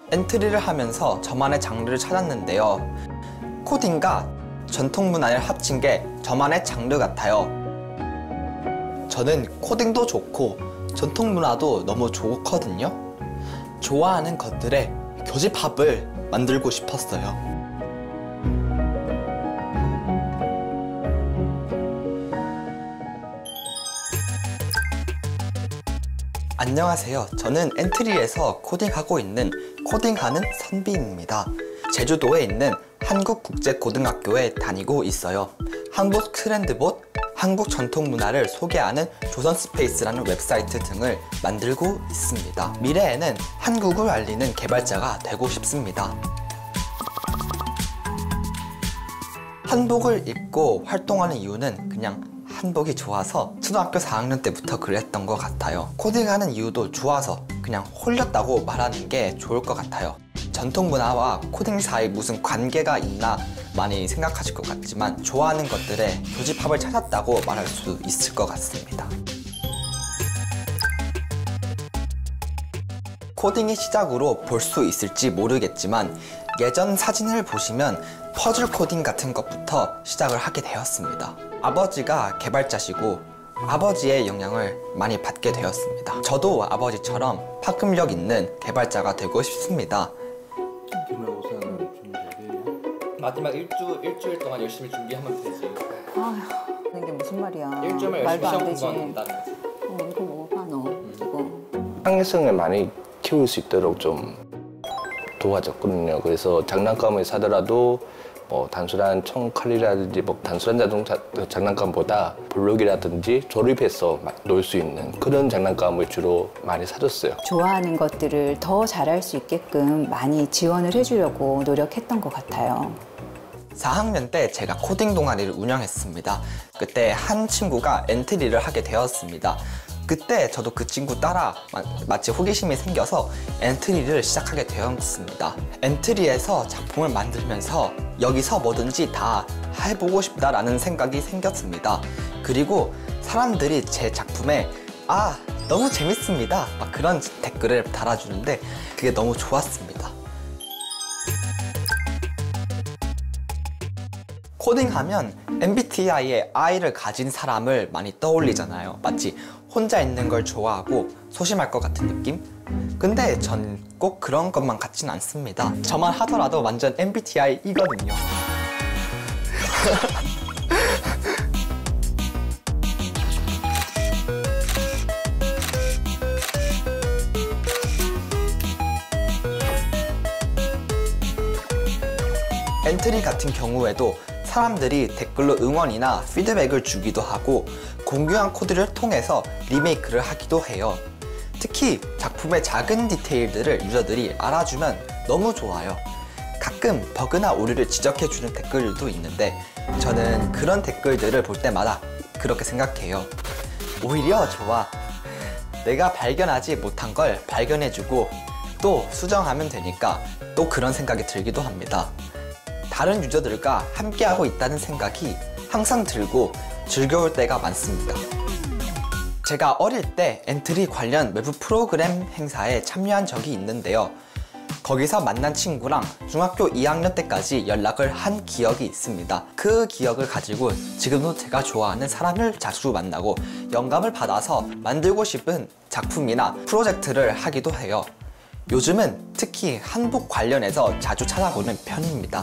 엔트리를 하면서 저만의 장르를 찾았는데요. 코딩과 전통 문화를 합친 게 저만의 장르 같아요. 저는 코딩도 좋고 전통 문화도 너무 좋거든요. 좋아하는 것들의 교집합을 만들고 싶었어요. 안녕하세요. 저는 엔트리에서 코딩하고 있는 코딩하는 선비입니다. 제주도에 있는 한국국제고등학교에 다니고 있어요. 한국 트렌드봇, 한국 전통문화를 소개하는 조선스페이스라는 웹사이트 등을 만들고 있습니다. 미래에는 한국을 알리는 개발자가 되고 싶습니다. 한복을 입고 활동하는 이유는 그냥 한복이 좋아서 초등학교 4학년 때부터 그랬던 것 같아요. 코딩하는 이유도 좋아서 그냥 홀렸다고 말하는 게 좋을 것 같아요. 전통문화와 코딩 사이 무슨 관계가 있나 많이 생각하실 것 같지만 좋아하는 것들의 교집합을 찾았다고 말할 수 있을 것 같습니다. 코딩이 시작으로 볼 수 있을지 모르겠지만 예전 사진을 보시면 퍼즐 코딩 같은 것부터 시작을 하게 되었습니다. 아버지가 개발자시고 아버지의 영향을 많이 받게 되었습니다. 저도 아버지처럼 파급력 있는 개발자가 되고 싶습니다. 마지막 일주일 동안 열심히 준비하면 되지. 아휴, 이게 무슨 말이야. 일주일만 말도 안 되지. 공부한다는 거지. 이거 뭐가 너 이거. 창의성을 많이 키울 수 있도록 좀 도와줬거든요. 그래서 장난감을 사더라도 단순한 총칼이라든지 단순한 자동차 장난감보다 블록이라든지 조립해서 놀 수 있는 그런 장난감을 주로 많이 사줬어요. 좋아하는 것들을 더 잘할 수 있게끔 많이 지원을 해주려고 노력했던 것 같아요. 4학년 때 제가 코딩 동아리를 운영했습니다. 그때 한 친구가 엔트리를 하게 되었습니다. 그때 저도 그 친구 따라 마치 호기심이 생겨서 엔트리를 시작하게 되었습니다. 엔트리에서 작품을 만들면서 여기서 뭐든지 다 해보고 싶다라는 생각이 생겼습니다. 그리고 사람들이 제 작품에 너무 재밌습니다 막 그런 댓글을 달아주는데 그게 너무 좋았습니다. 코딩하면 MBTI의 I를 가진 사람을 많이 떠올리잖아요. 마치 혼자 있는 걸 좋아하고 소심할 것 같은 느낌? 근데 전 꼭 그런 것만 같진 않습니다. 저만 하더라도 완전 MBTI이거든요. 엔트리 같은 경우에도 사람들이 댓글로 응원이나 피드백을 주기도 하고 공유한 코드를 통해서 리메이크를 하기도 해요. 특히 작품의 작은 디테일들을 유저들이 알아주면 너무 좋아요. 가끔 버그나 오류를 지적해주는 댓글들도 있는데 저는 그런 댓글들을 볼 때마다 그렇게 생각해요. 오히려 좋아. 내가 발견하지 못한 걸 발견해주고 또 수정하면 되니까 또 그런 생각이 들기도 합니다. 다른 유저들과 함께하고 있다는 생각이 항상 들고 즐거울 때가 많습니다. 제가 어릴 때 엔트리 관련 외부 프로그램 행사에 참여한 적이 있는데요. 거기서 만난 친구랑 중학교 2학년 때까지 연락을 한 기억이 있습니다. 그 기억을 가지고 지금도 제가 좋아하는 사람을 자주 만나고 영감을 받아서 만들고 싶은 작품이나 프로젝트를 하기도 해요. 요즘은 특히 한복 관련해서 자주 찾아보는 편입니다.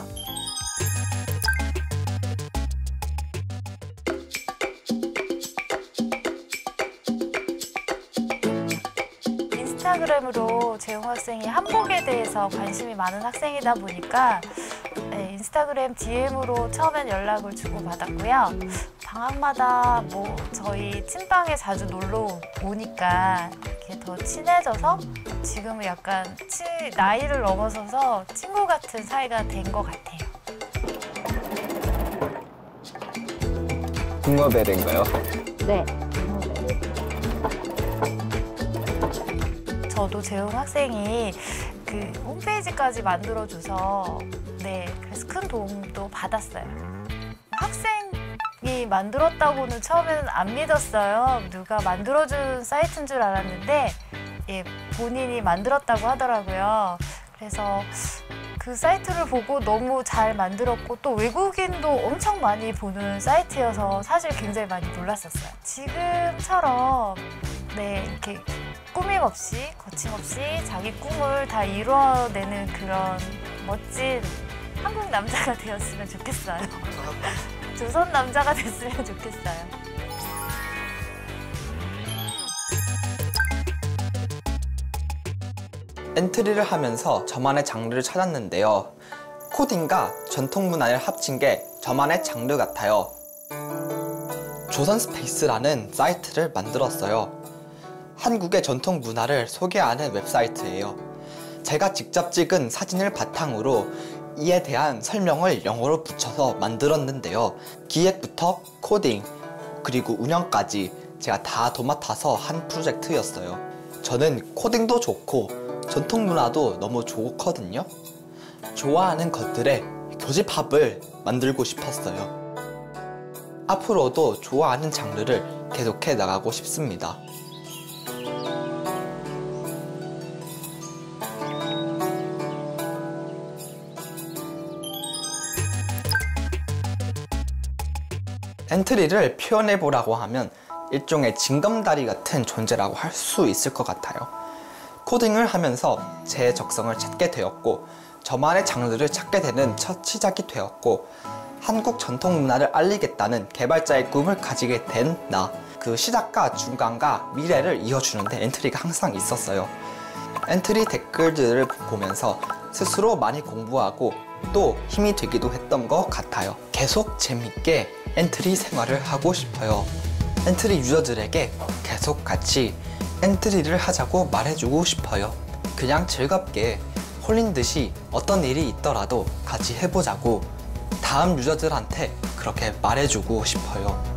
인스타그램으로 재용 학생이 한복에 대해서 관심이 많은 학생이다 보니까 인스타그램 DM으로 처음엔 연락을 주고받았고요. 방학마다 저희 찐방에 자주 놀러 오니까 이렇게 더 친해져서 지금은 약간 나이를 넘어서서 친구 같은 사이가 된 것 같아요. 붕어벨인가요? 네. 저도 재용 학생이 그 홈페이지까지 만들어줘서 그래서 큰 도움도 받았어요. 학생이 만들었다고는 처음에는 안 믿었어요. 누가 만들어준 사이트인 줄 알았는데 본인이 만들었다고 하더라고요. 그래서 그 사이트를 보고 너무 잘 만들었고 또 외국인도 엄청 많이 보는 사이트여서 사실 굉장히 많이 놀랐었어요. 지금처럼 네, 이렇게 꾸밈 없이 거침없이 자기 꿈을 다 이뤄내는 그런 멋진 한국 남자가 되었으면 좋겠어요. 조선 남자가 됐으면 좋겠어요. 엔트리를 하면서 저만의 장르를 찾았는데요. 코딩과 전통 문화를 합친 게 저만의 장르 같아요. 조선 스페이스라는 사이트를 만들었어요. 한국의 전통 문화를 소개하는 웹사이트예요. 제가 직접 찍은 사진을 바탕으로 이에 대한 설명을 영어로 붙여서 만들었는데요. 기획부터 코딩, 그리고 운영까지 제가 다 도맡아서 한 프로젝트였어요. 저는 코딩도 좋고 전통 문화도 너무 좋거든요. 좋아하는 것들의 교집합을 만들고 싶었어요. 앞으로도 좋아하는 장르를 계속해 나가고 싶습니다. 엔트리를 표현해보라고 하면 일종의 징검다리 같은 존재라고 할 수 있을 것 같아요. 코딩을 하면서 제 적성을 찾게 되었고 저만의 장르를 찾게 되는 첫 시작이 되었고 한국 전통 문화를 알리겠다는 개발자의 꿈을 가지게 된 나. 그 시작과 중간과 미래를 이어주는데 엔트리가 항상 있었어요. 엔트리 댓글들을 보면서 스스로 많이 공부하고 또 힘이 되기도 했던 것 같아요. 계속 재밌게 엔트리 생활을 하고 싶어요. 엔트리 유저들에게 계속 같이 엔트리를 하자고 말해주고 싶어요. 그냥 즐겁게 홀린 듯이 어떤 일이 있더라도 같이 해보자고 다음 유저들한테 그렇게 말해주고 싶어요.